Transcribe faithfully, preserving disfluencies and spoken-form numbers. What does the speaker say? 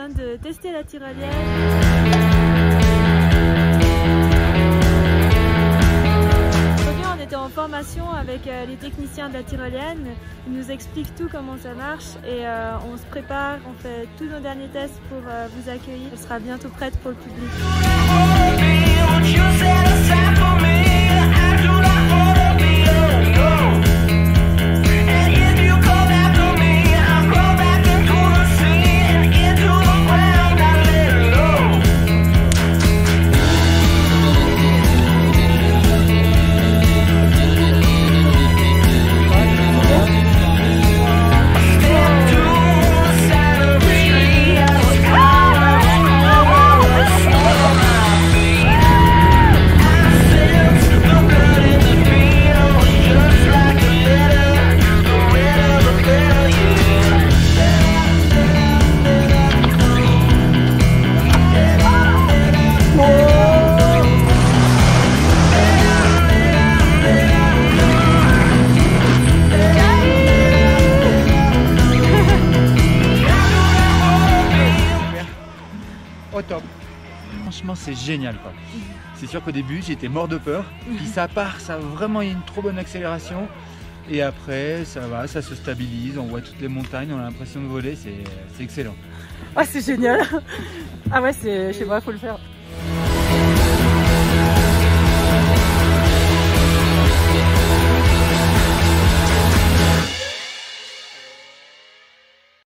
vient de tester la tyrolienne. Aujourd'hui, on était en formation avec les techniciens de la tyrolienne. Ils nous expliquent tout comment ça marche et euh, on se prépare, on fait tous nos derniers tests pour euh, vous accueillir. Elle sera bientôt prête pour le public. Au top. Franchement c'est génial quoi. C'est sûr qu'au début j'étais mort de peur, puis ça part, ça a vraiment une trop bonne accélération et après ça va, ça se stabilise, on voit toutes les montagnes, on a l'impression de voler, c'est excellent. Ah c'est génial. Ah ouais, c'est, je sais pas, faut le faire.